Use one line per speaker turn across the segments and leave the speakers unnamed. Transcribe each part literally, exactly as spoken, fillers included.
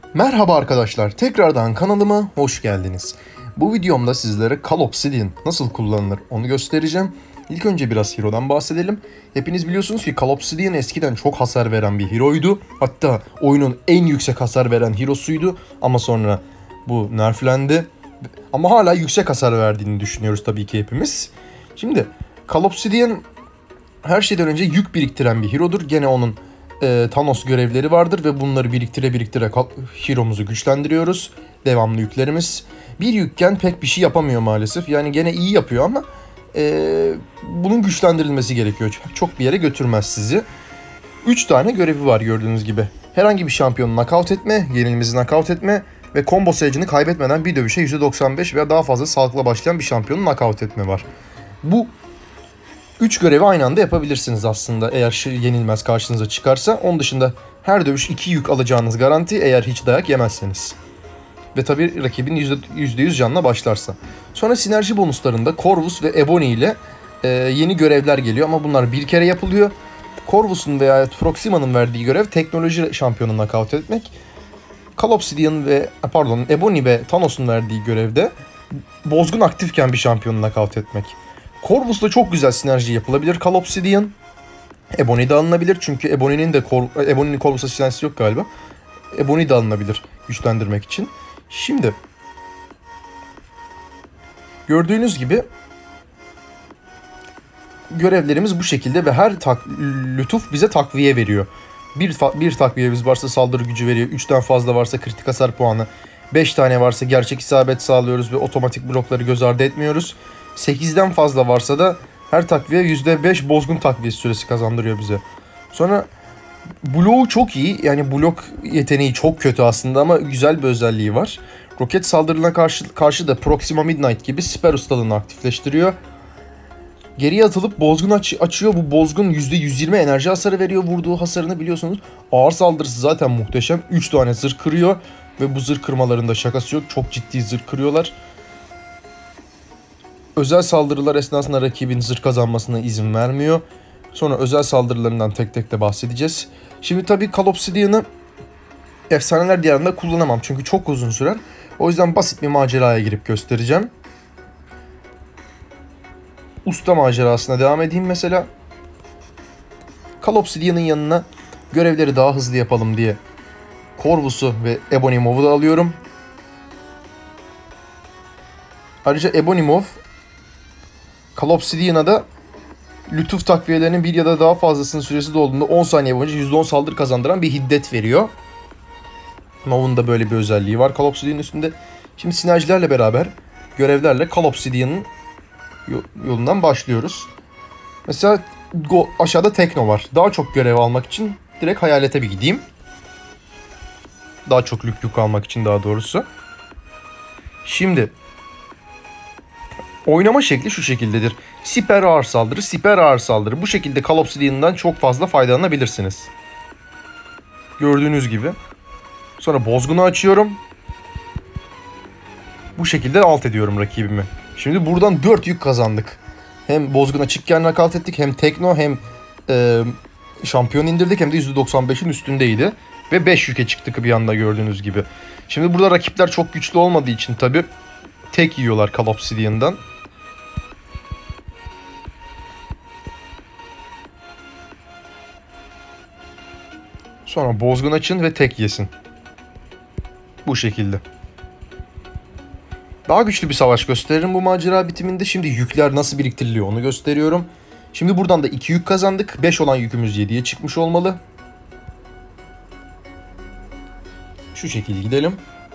Merhaba arkadaşlar, tekrardan kanalıma hoş geldiniz. Bu videomda sizlere Call Obsidian nasıl kullanılır onu göstereceğim. İlk önce biraz Hero'dan bahsedelim. Hepiniz biliyorsunuz ki Call Obsidian eskiden çok hasar veren bir Hero'ydu. Hatta oyunun en yüksek hasar veren Hero'suydu. Ama sonra bu nerflendi. Ama hala yüksek hasar verdiğini düşünüyoruz tabii ki hepimiz. Şimdi Call Obsidian her şeyden önce yük biriktiren bir Hero'dur. Gene onun e, Thanos görevleri vardır ve bunları biriktire biriktire Hero'muzu güçlendiriyoruz. Devamlı yüklerimiz. Bir yükken pek bir şey yapamıyor maalesef. Yani gene iyi yapıyor ama e, bunun güçlendirilmesi gerekiyor. Çok bir yere götürmez sizi. üç tane görevi var gördüğünüz gibi. Herhangi bir şampiyonu knockout etme, yenilmezi knockout etme ve combo sayacını kaybetmeden bir dövüşe yüzde doksan beş veya daha fazla sağlıkla başlayan bir şampiyonu knockout etme var. Bu üç görevi aynı anda yapabilirsiniz aslında eğer yenilmez karşınıza çıkarsa. Onun dışında her dövüş iki yük alacağınız garanti eğer hiç dayak yemezseniz. Ve tabi rakibin yüzde yüz canına başlarsa. Sonra sinerji bonuslarında Corvus ve Ebony ile e, yeni görevler geliyor ama bunlar bir kere yapılıyor. Corvus'un veya Proxima'nın verdiği görev teknoloji şampiyonunu knockout etmek. Call Obsidian ve pardon Ebony ve Thanos'un verdiği görevde bozgun aktifken bir şampiyonu knockout etmek. Corvus'la çok güzel sinerji yapılabilir Call Obsidian. Ebony de alınabilir çünkü Ebony'nin de Ebony'nin Corvus'la sinerjisi yok galiba. Ebony de alınabilir güçlendirmek için. Şimdi gördüğünüz gibi görevlerimiz bu şekilde ve her tak, lütuf bize takviye veriyor. Bir, bir takviyemiz varsa saldırı gücü veriyor. üçten fazla varsa kritik hasar puanı. beş tane varsa gerçek isabet sağlıyoruz ve otomatik blokları göz ardı etmiyoruz. sekizden fazla varsa da her takviye yüzde beş bozgun takviyesi süresi kazandırıyor bize. Sonra bloğu çok iyi. Yani blok yeteneği çok kötü aslında ama güzel bir özelliği var. Roket saldırılarına karşı, karşı da Proxima Midnight gibi siper ustalığını aktifleştiriyor. Geriye atılıp bozgun aç açıyor. Bu bozgun yüzde yüz yirmi enerji hasarı veriyor vurduğu hasarını biliyorsunuz. Ağır saldırısı zaten muhteşem. üç tane zırh kırıyor. Ve bu zırh kırmalarında şakası yok. Çok ciddi zırh kırıyorlar. Özel saldırılar esnasında rakibin zırh kazanmasına izin vermiyor. Sonra özel saldırılarından tek tek de bahsedeceğiz. Şimdi tabii Call Obsidian'ı Efsaneler Diyarı'nda kullanamam. Çünkü çok uzun sürer. O yüzden basit bir maceraya girip göstereceğim. Usta macerasına devam edeyim mesela. Call Obsidian'ın yanına görevleri daha hızlı yapalım diye Corvus'u ve Ebony Mauve'u da alıyorum. Ayrıca Ebony Mauve Call Obsidian'a da lütuf takviyelerinin bir ya da daha fazlasının süresi dolduğunda on saniye boyunca yüzde on saldırı kazandıran bir hiddet veriyor. Mauve'un da böyle bir özelliği var Call Obsidian'ın üstünde. Şimdi sinerjilerle beraber görevlerle Call Obsidian'ın yolundan başlıyoruz. Mesela go, aşağıda Tekno var. Daha çok görev almak için direkt Hayalet'e bir gideyim. Daha çok lük yük almak için daha doğrusu. Şimdi oynama şekli şu şekildedir. Siper ağır saldırı, siper ağır saldırı. Bu şekilde Call Obsidian'dan çok fazla faydalanabilirsiniz. Gördüğünüz gibi. Sonra bozgunu açıyorum. Bu şekilde alt ediyorum rakibimi. Şimdi buradan dört yük kazandık. Hem bozgun açıkken nakalt ettik, hem tekno, hem e, şampiyon indirdik, hem de yüzde doksan beşin üstündeydi. Ve beş yüke çıktık bir anda gördüğünüz gibi. Şimdi burada rakipler çok güçlü olmadığı için tabi tek yiyorlar Call Obsidian'dan. Sonra bozgun açın ve tek yesin. Bu şekilde. Daha güçlü bir savaş gösteririm bu macera bitiminde. Şimdi yükler nasıl biriktiriliyor onu gösteriyorum. Şimdi buradan da iki yük kazandık. beş olan yükümüz yediye çıkmış olmalı. Şu şekilde gidelim.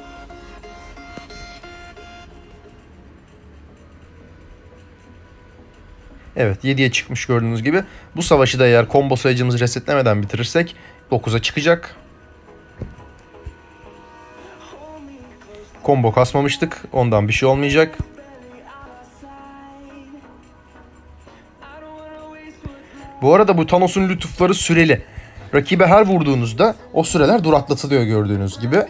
Evet, yediye çıkmış gördüğünüz gibi. Bu savaşı da eğer combo sayıcımızı resetlemeden bitirirsek dokuza çıkacak. Combo kasmamıştık. Ondan bir şey olmayacak. Bu arada bu Thanos'un lütufları süreli. Rakibe her vurduğunuzda o süreler duraklatılıyor gördüğünüz gibi.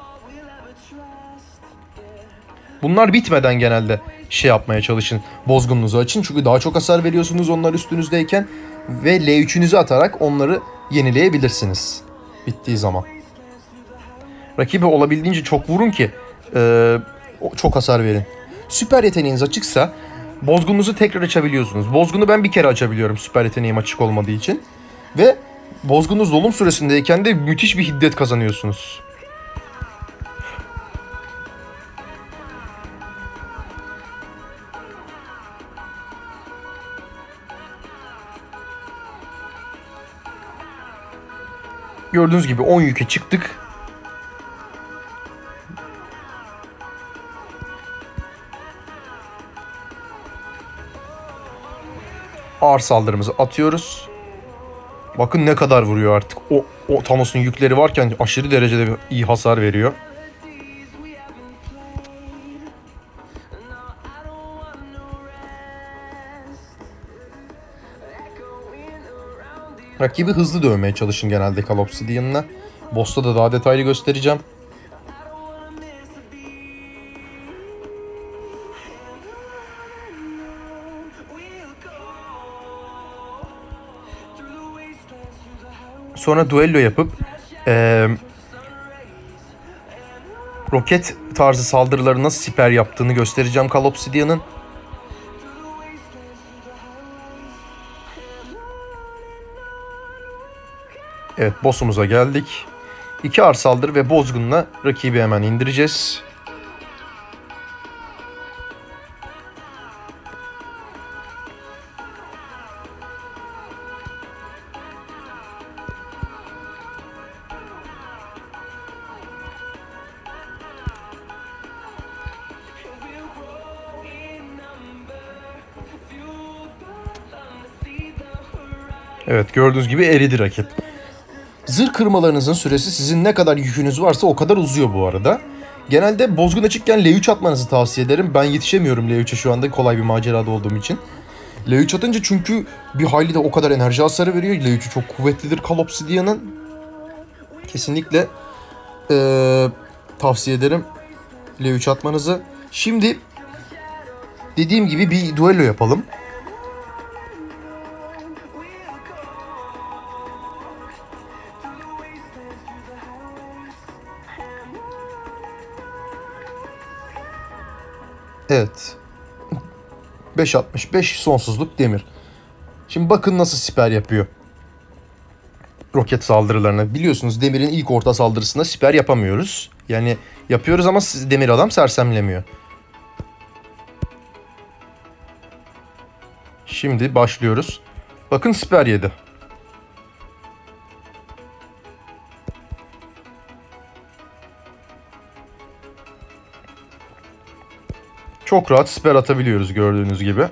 Bunlar bitmeden genelde şey yapmaya çalışın. Bozgununuzu açın. Çünkü daha çok hasar veriyorsunuz onlar üstünüzdeyken. Ve L üç'ünüzü atarak onları yenileyebilirsiniz. Bittiği zaman. Rakibe olabildiğince çok vurun ki e, çok hasar verin. Süper yeteneğiniz açıksa bozgununuzu tekrar açabiliyorsunuz. Bozgunu ben bir kere açabiliyorum süper yeteneğim açık olmadığı için. Ve bozgunuz dolum süresindeyken de müthiş bir hiddet kazanıyorsunuz. Gördüğünüz gibi on yüke çıktık. Ağır saldırımızı atıyoruz. Bakın ne kadar vuruyor artık. O, o Thanos'un yükleri varken aşırı derecede iyi hasar veriyor. Rakibi hızlı dövmeye çalışın genelde Call Obsidian'la. Boss'ta da daha detaylı göstereceğim. Sonra duello yapıp ee, roket tarzı saldırıları nasıl siper yaptığını göstereceğim Call Obsidian'ın. Evet, boss'umuza geldik. İki ağır saldırı ve bozgunla rakibi hemen indireceğiz. Evet, gördüğünüz gibi eridi rakip. Zırh kırmalarınızın süresi sizin ne kadar yükünüz varsa o kadar uzuyor bu arada. Genelde bozgun açıkken L üç atmanızı tavsiye ederim. Ben yetişemiyorum L üçe şu anda kolay bir macerada olduğum için. L üç atınca çünkü bir hayli de o kadar enerji hasarı veriyor. L üçü çok kuvvetlidir Call Obsidian'ın. Kesinlikle ee, tavsiye ederim L üç atmanızı. Şimdi dediğim gibi bir duello yapalım. Evet. beş altmış beş sonsuzluk demir. Şimdi bakın nasıl siper yapıyor. Roket saldırılarını. Biliyorsunuz demirin ilk orta saldırısında siper yapamıyoruz. Yani yapıyoruz ama demir adam sersemlemiyor. Şimdi başlıyoruz. Bakın siper yedi. Çok rahat siper atabiliyoruz gördüğünüz gibi.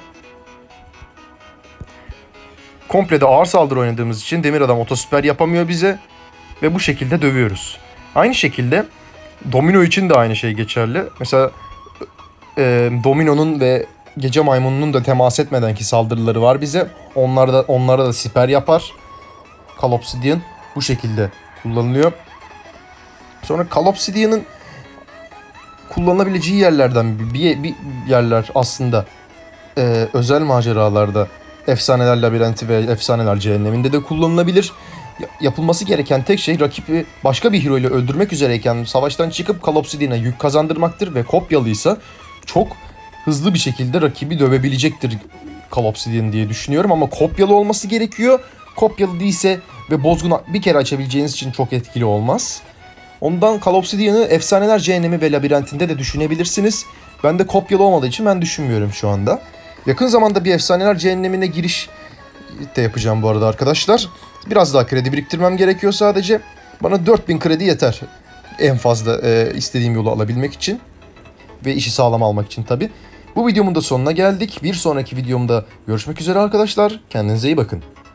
Komple de ağır saldırı oynadığımız için demir adam otosiper yapamıyor bize. Ve bu şekilde dövüyoruz. Aynı şekilde domino için de aynı şey geçerli. Mesela e, domino'nun ve gece maymununun da temas etmedenki saldırıları var bize. Onlar da, onlara da siper yapar. Call Obsidian bu şekilde kullanılıyor. Sonra Call Obsidian'ın kullanılabileceği yerlerden bir, bir yerler aslında e, özel maceralarda Efsaneler Labirenti ve Efsaneler Cehenneminde de kullanılabilir. Yapılması gereken tek şey rakibi başka bir hero ile öldürmek üzereyken savaştan çıkıp Call Obsidian'a yük kazandırmaktır ve kopyalıysa çok hızlı bir şekilde rakibi dövebilecektir Call Obsidian diye düşünüyorum ama kopyalı olması gerekiyor. Kopyalı değilse ve bozgunu bir kere açabileceğiniz için çok etkili olmaz. Ondan Call Obsidian'ı Efsaneler Cehennemi ve Labirentinde de düşünebilirsiniz. Ben de kopyalı olmadığı için ben düşünmüyorum şu anda. Yakın zamanda bir Efsaneler Cehennemi'ne giriş de yapacağım bu arada arkadaşlar. Biraz daha kredi biriktirmem gerekiyor sadece. Bana dört bin kredi yeter. En fazla e, istediğim yolu alabilmek için. Ve işi sağlam almak için tabii. Bu videomun da sonuna geldik. Bir sonraki videomda görüşmek üzere arkadaşlar. Kendinize iyi bakın.